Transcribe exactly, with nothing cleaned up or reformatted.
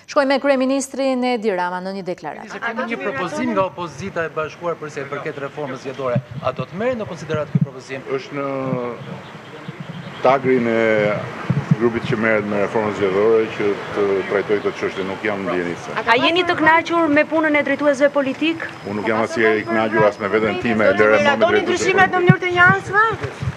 Shkoj me kryeministrin Edi Rama në një deklaratë. Se kemi një propozim nga opozita e bashkuar përse i përket reformës zgjedhore. A do të merret në konsiderat ky propozim? Është në tagrin e grupit që merret me reformën zgjedhore që të trajtoj këtë çështje, nuk jam ndjenjëse. A jeni të kënaqur me punën e drejtuesve politik? Unë nuk jam asnjëherë i kënaqur as me veten time, lëre më me ndryshime në mënyrë të njëjtësve?